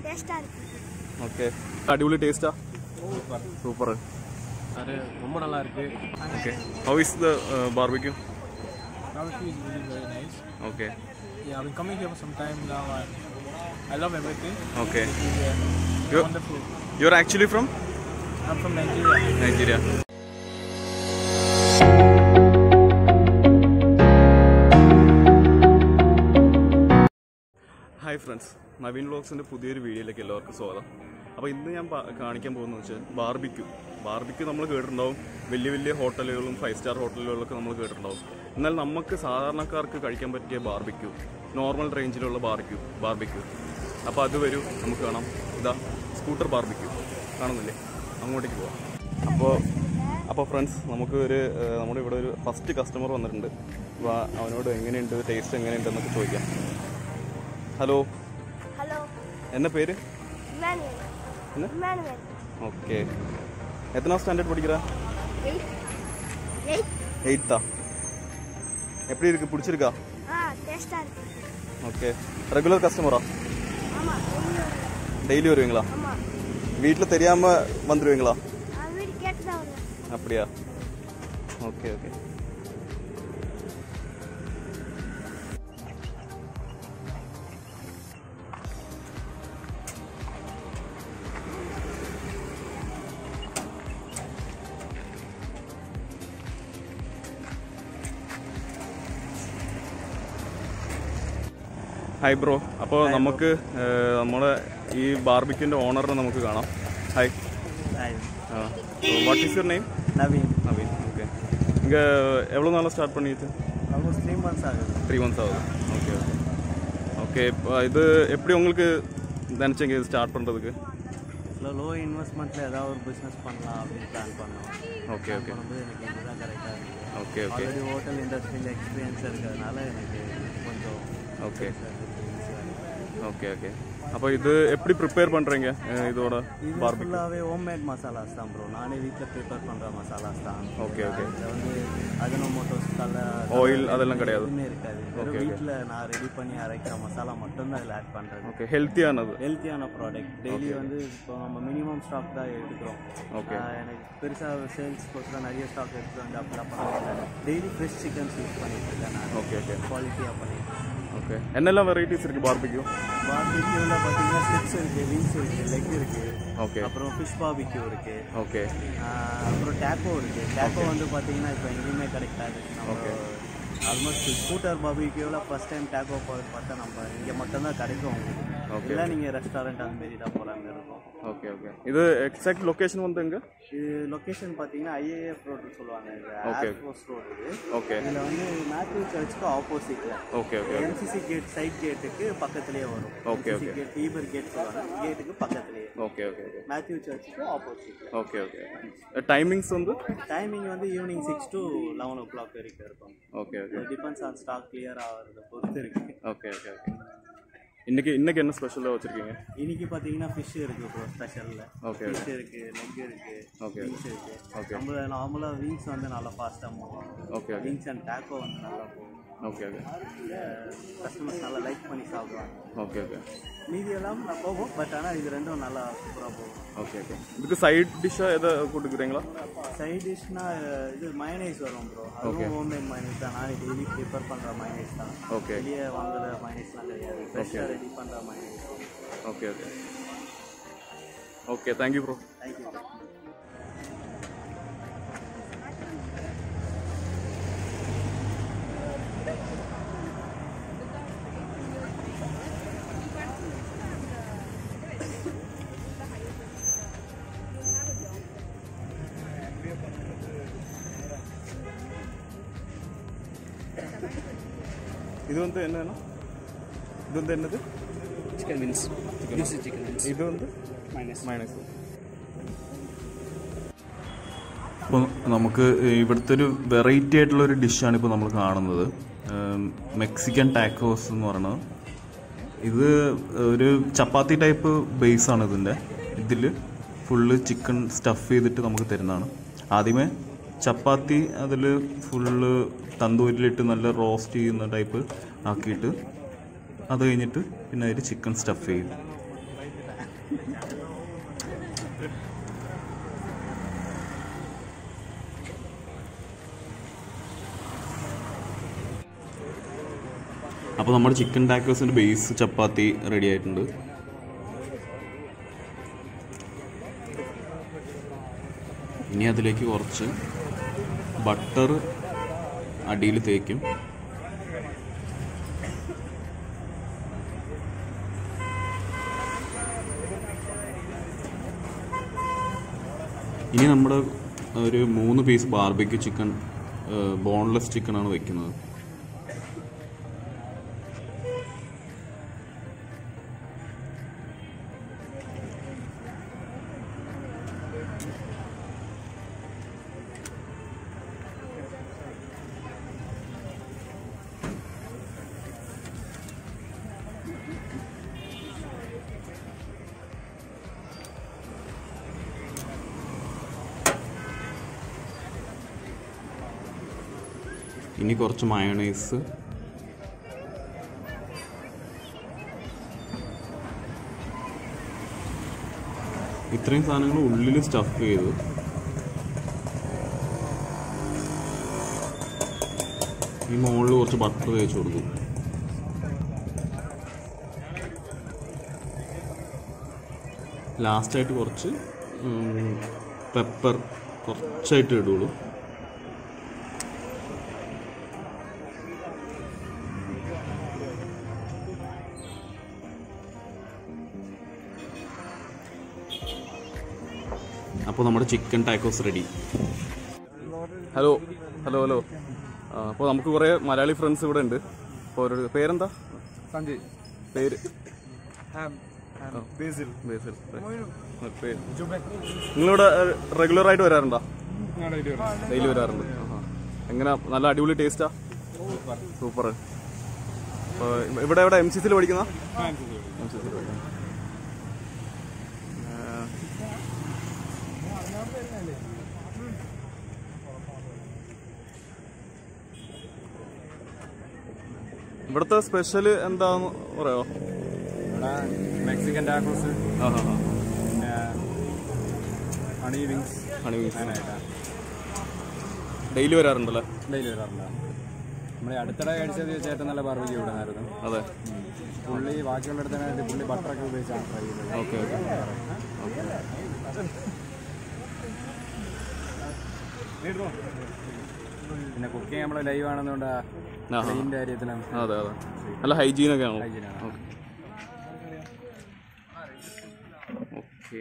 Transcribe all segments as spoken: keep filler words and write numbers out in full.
Okay. Adivuli taste? Super. Super. Okay. How is the uh, barbecue? Barbecue is really very nice. Okay. Yeah, I've been coming here for some time now and I love everything. Okay. It's You're, wonderful. you're actually from? I'm from Nigeria. Nigeria. Hi friends. Naveen Vlogs in the Pudir video like a lot of soda. Now, in the Karnikan barbecue. Barbecue, we have a very hotel, five star hotel. We have a barbecue. Normal range of barbecue. Barbecue. Now, we have a scooter barbecue. So, friends, we have a first customer. We have a taste. Hello. Hello. What's your name? Emmanuel. Emmanuel. Okay. What standard are you? Eight. Eight. Eight. How are you? Ah, taste. Okay. Regular customer? Amma. Daily? Daily? Amma. வீட்ல தெரியாம வந்துருவீங்களா? ஆ வீட் கேட்டதா வரும். அப்படியே. Okay okay. Hi bro. അപ്പോൾ നമുക്ക് നമ്മുടെ ഈ ബാർബിക്യൂന്റെ ഓണറിനെ നമുക്ക് കാണാം. Hi. Hi. Uh, so what is your name? Naveen. Naveen. Okay. இங்க எவ்வளவு நாளா ஸ்டார்ட் பண்ணிட்டு? Almost three months ஆகுது. three months ஆகுது. Okay okay. Okay, இது எப்படி உங்களுக்கு நினைச்சீங்க இது ஸ்டார்ட் பண்றதுக்கு? லோ இன்வெஸ்ட்மென்ட்ல ஏதாவது ஒரு பிசினஸ் பண்ணலாம் அப்படி பிளான் பண்ணோம். Okay okay. பண்ணும்போது எனக்கு இதுதான் கரெக்ட்டா இருக்கு. Okay okay. ஆல்ரெடி ஹோட்டல் இண்டஸ்ட்ரியில எக்ஸ்பீரியன்ஸ் இருக்கிறதுனால எனக்கு கொஞ்சம் ஓகே. Okay okay. அப்போ இது எப்படி ப்ரிப்பேர் பண்றீங்க இதோட பார்பிக்யூ? ஃபுல்லாவே ஹோம்மேட் மசாலாஸ் தான் ப்ரோ. நானே வீட்ல ப்ரிப்பேர் பண்ற மசாலாஸ் தான். Okay okay. இது வந்து அஜினோமோட்டோஸ் கலர் ஆயில் அதெல்லாம் கிடையாது. எதுவுமே இருக்காது. ஓகே. வீட்ல நான் ரெடி பண்ணி அரைக்கிற மசாலா மட்டும் தான் இதுல ஆட் பண்றது. ஓகே. ஹெல்த்தியானது. ஹெல்த்தியான ப்ராடக்ட். டெய்லி வந்து இப்போ நம்ம மினிமம் ஸ்டாக் தான் எடுக்கிறோம். ஓகே. எனக்கு பெருசா சேல்ஸ் போஸ்ட்ல நிறைய ஸ்டாக் எடுத்து வந்து அப்படிலாம் பண்ணல. டெய்லி ஃப்ரெஷ் சிக்கன்ஸ் யூஸ் பண்ணிட்டு இருக்கேன் நான். Okay okay. குவாலிட்டியா பண்ணிட்டு. ஓகே. என்னெல்லாம் வெரைட்டிஸ் இருக்கு பார்பிக்யூ? பார்பிக்யூல பாத்தீங்கன்னா ஸ்டிக்ஸ் இருக்கு, விங்ஸ் இருக்கு, லெக் இருக்கு. ஓகே. அப்புறம் ஃபிஷ் பார்பிக்யூ இருக்கு. ஓகே. அப்புறம் டாக்கோ இருக்கு. டாக்கோ வந்து பாத்தீங்கன்னா இப்போ எங்கேயுமே கிடைக்காது. ஓகே. ஆல்மோஸ்ட் ஸ்கூட்டர் பார்பிக்யூல ஃபர்ஸ்ட் டைம் டாக்கோ பார்த்தா நம்ம இங்கே மட்டும்தான் கிடைக்கும் உங்களுக்கு. ஓகே. இல்லை நீங்கள் ரெஸ்டாரண்ட் அந்த மாரி தான் போகிற மாதிரி இருக்கும். Okay okay. இது எக்ஸாக்ட் லொகேஷன் வந்து எங்க? இது லொகேஷன் பார்த்தீங்கன்னா ஐஏஎஃப் ரோடு சொல்லுவாங்க. இது ஓகே. ஏர்ஃபோர்ஸ் ரோடு இது. ஓகே. இதில் வந்து மேத்யூ சர்ச்சுக்கு ஆப்போசிட்ல. Okay okay. MCC gate side கேட்டுக்கு பக்கத்துலேயே வரும். Okay okay. கேட் ஈபர் கேட் சொல்லுவாங்க. கேட்டுக்கு பக்கத்துலேயே. Okay okay okay. மேத்யூ சர்ச்சுக்கு ஆப்போசிட். Okay okay. டைமிங்ஸ் வந்து? டைமிங் வந்து evening six to eleven o'clock வரைக்கும் இருக்கும். Okay okay. Depends on stock clear ஆகிறத பொறுத்து இருக்கு. Okay okay okay. இன்னைக்கு இன்னைக்கு என்ன ஸ்பெஷலாக வச்சிருக்கீங்க? இன்னைக்கு பார்த்தீங்கன்னா ஃபிஷ் இருக்கு ப்ரோ. ஸ்பெஷலில் ஓகே. ஃபிஷ் இருக்கு, லெக் இருக்கு, ஓகே. விங்ஸ் இருக்கு. ஓகே. நம்ம நார்மலாக விங்ஸ் வந்து நல்லா ஃபாஸ்ட்டாக போகும். ஓகே. விங்ஸ் அண்ட் டாக்கோ வந்து நல்லா போகும். Okay okay. கஸ்டமர்ஸ் நல்லா லைக் பண்ணி சாப்பிடுவாங்க. Okay okay. மீதி எல்லாம் நான் போகும், பட் ஆனால் இது ரெண்டும் நல்லா சூப்பராக போகும். Okay okay. இதுக்கு சைட் டிஷ்ஷாக எதை கொடுக்குறீங்களா? சைட் டிஷ்னா இது மயனைஸ் வரும் ப்ரோ. அதுவும் ஹோம்மேட் மயனைஸ் தான். நான் டெய்லி ப்ரிப்பேர் பண்ணுற மயனைஸ் தான். ஓகே. வெளியே வாங்குற மயனைஸ்லாம் கிடையாது. ஃப்ரெஷ்ஷாக ரெடி பண்ணுற mayonnaise. Okay okay. Okay. Thank you bro. Thank you. இது வந்து என்னன்னா இது வந்து என்னது? Chicken wings. This is chicken wings. இது வந்து Minus. മൈനസ്. അപ്പോൾ നമുക്ക് ഇവിടുത്തെ ഒരു വെറൈറ്റി ആയിട്ടുള്ളൊരു ഡിഷാണ് ഇപ്പോൾ നമ്മൾ കാണുന്നത്. മെക്സിക്കൻ ടാക്കോസ് എന്ന് പറയുന്നത്. ഇത് ഒരു ചപ്പാത്തി ടൈപ്പ് ബേസാണ് ഇതിൻ്റെ. ഇതിൽ ഫുള്ള് ചിക്കൻ സ്റ്റഫ് ചെയ്തിട്ട് നമുക്ക് തരുന്നതാണ്. ആദ്യമേ ചപ്പാത്തി അതിൽ ഫുള്ള് തന്തൂരിലിട്ട് നല്ല റോസ്റ്റ് ചെയ്യുന്ന ടൈപ്പ് ആക്കിയിട്ട് അത് കഴിഞ്ഞിട്ട് പിന്നെ അതിൽ ചിക്കൻ സ്റ്റഫ് ചെയ്യും. അപ്പോൾ നമ്മുടെ ചിക്കൻ ടാക്കോസിൻ്റെ ബേസ് ചപ്പാത്തി റെഡി ആയിട്ടുണ്ട്. ഇനി അതിലേക്ക് കുറച്ച് ബട്ടർ അടിയിൽ തേക്കും. ഇനി നമ്മുടെ ഒരു മൂന്ന് പീസ് ബാർബിക്യൂ ചിക്കൻ, ബോൺലെസ് ചിക്കനാണ് വയ്ക്കുന്നത്. ഇനി കുറച്ച് മയോണൈസ്, ഇത്രയും സാധനങ്ങൾ ഉള്ളിൽ സ്റ്റഫ് ചെയ്തു. ഈ മുകളിൽ കുറച്ച് ബട്ടർ തേച്ച് കൊടുക്കും. ലാസ്റ്റായിട്ട് കുറച്ച് പെപ്പർ കുറച്ചായിട്ട് ഇടുള്ളൂ. അപ്പോൾ നമ്മുടെ chicken tacos ready. Hello hello hello അപ്പോൾ നമുക്ക് കുറേ മലയാളി ഫ്രണ്ട്സ് ഇവിടെ ഉണ്ട്. അപ്പോൾ ഒരു പേരെന്താ? Sanjay. പേര് Ham. Ham. Basil. ബേസിൽ. പേര് Jubek. നിങ്ങളിവിടെ റെഗുലറായിട്ട് വരാറുണ്ടോ? Not idea. ഡെയിലി വരാറുണ്ട്. എങ്ങനെ, നല്ല അടിപൊളി ടേസ്റ്റാ? സൂപ്പർ. അപ്പോൾ ഇവിടെ എവിടെ എം സി സിയിൽ പഠിക്കുന്ന? എം സി സിയിൽ പഠിക്കുന്ന. ഇവിടുത്തെ സ്പെഷ്യൽ എന്താന്ന് പറയോ? മെക്സിക്കൻ ടാക്കോസ്, ആ ഹാ ഹാ പിന്നെ honey wings. Honey wings daily വരാറുണ്ടല്ലേ? ഡെയിലി വരാറില്ല. നമ്മൾ അടുത്തിടെ കഴിച്ചത് ചേട്ടൻ നല്ല ബാർബിക്യൂ ഇവിടെ നിന്നായിരുന്നു. അതെ. പുള്ളി ബാക്കിയുള്ള അടുത്തനായിട്ട് പുള്ളി ബട്ടറൊക്കെ ഉപയോഗിച്ചാണ് ട്രൈ ചെയ്തത്. Okay okay. പിന്നെ കുക്കിംഗ് നമ്മൾ ലൈവ് ആണെന്നുകൊണ്ട് ക്ലീൻ്റെ കാര്യത്തിലാണ്. അതെ അതെ, നല്ല ഹൈജീനൊക്കെ ആണോ? ഹൈജീനാണ്. ഓക്കെ.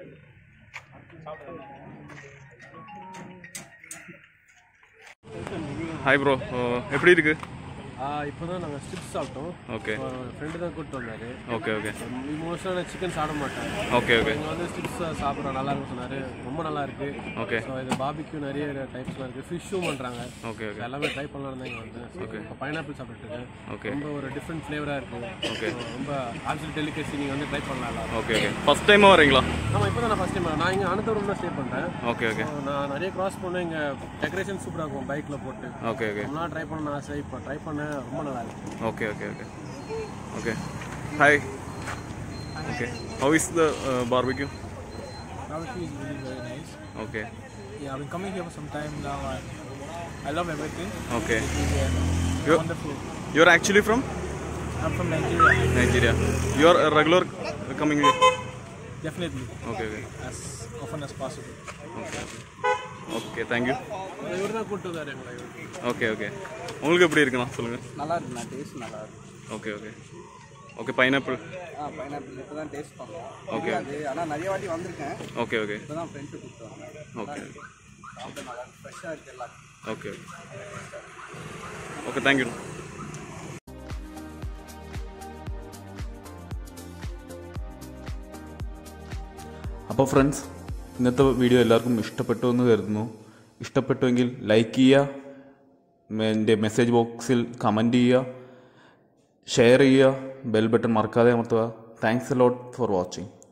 ஹாய் ப்ரோ, எப்படி இருக்கு? இப்போ தான் நாங்கள் ஸ்டிப்ஸ் சாப்பிட்டோம். ஓகே. ஃப்ரெண்டு தான் கூப்பிட்டு வந்தார். Okay okay. மோஸ்ட்டாக நான் சிக்கன் சாப்பிட மாட்டேன். Okay okay. இங்கே வந்து ஸ்டிப்ஸ் சாப்பிட்றோம், நல்லா இருக்குன்னு சொன்னார். ரொம்ப நல்லா இருக்கு. ஓகே. ஸோ இது பாபிக்யூ நிறைய டைப்ஸ்லாம் இருக்குது. ஃபிஷ்ஷும் பண்ணுறாங்க. Okay okay. எல்லாமே ட்ரை பண்ணலாம் தான் இங்கே வந்து. ஓகே. இப்போ பைனாப்பிள் சாப்பிட்டுருக்கேன். ஓகே. ரொம்ப ஒரு டிஃப்ரெண்ட் ஃப்ளேவராக இருக்குது. ஓகே. ரொம்ப ஆப்சல் டெலிகேசி, நீங்கள் வந்து ட்ரை பண்ணலாம் எல்லாம். Okay okay. ஃபர்ஸ்ட் டைமாக வரீங்களா? ஆமாம், இப்போ தான் நான் ஃபஸ்ட் டைம். நான் இங்கே அனந்தபுரம் தான் ஸ்டே பண்ணுறேன். Okay okay. நான் நிறைய கிராஸ் பண்ணேன். இங்கே டெக்கரேஷன் சூப்பராக இருக்கும் பைக்கில் போட்டு. Okay okay. ரொம்ப நாள் ட்ரை பண்ணணும்னு ஆசை. இப்போ ட்ரை பண்ணேன், ரொம்ப நல்லா இருக்கு. Okay, okay, okay. Okay. Hi. Okay. How is the uh, barbecue? Barbecue is really very nice. Okay. Yeah, I've been coming here for some time now and I love everything. Okay. It's really You're, wonderful. you're actually from? I'm from Nigeria. Nigeria. You're a regular coming here? Definitely. Okay, okay. As often as possible. Okay. Okay, thank you. இவர் தான் கூப்பிட்டு வந்தார் எங்களை. Okay okay. உங்களுக்கு எப்படி இருக்குண்ணா சொல்லுங்கள்? நல்லா இருக்குண்ணா, டேஸ்ட் நல்லா இருக்கு. Okay okay. Okay, pineapple. ஆ, பைனாப்பிள் இப்போ தான் டேஸ்ட் பண்ணோம். ஓகே. அது ஆனால் நிறைய வாட்டி வந்திருக்கேன். Okay okay. இப்போ தான் ஃப்ரெண்ட்ஸு கூப்பிட்டு வந்தேன். ஓகே. சாப்பிட நல்லா இருக்கு, ஃப்ரெஷ்ஷாக இருக்குது எல்லாம். Okay okay. Okay, thank you. അപ്പോൾ ഫ്രണ്ട്സ്, ഇന്നത്തെ വീഡിയോ എല്ലാവർക്കും ഇഷ്ടപ്പെട്ടു എന്ന് കരുതുന്നു. ഇഷ്ടപ്പെട്ടുവെങ്കിൽ ലൈക്ക് ചെയ്യുക, എൻ്റെ മെസ്സേജ് ബോക്സിൽ കമൻറ്റ് ചെയ്യുക, ഷെയർ ചെയ്യുക, ബെൽ ബട്ടൺ മറക്കാതെ അമർത്തുക. Thanks a lot for watching.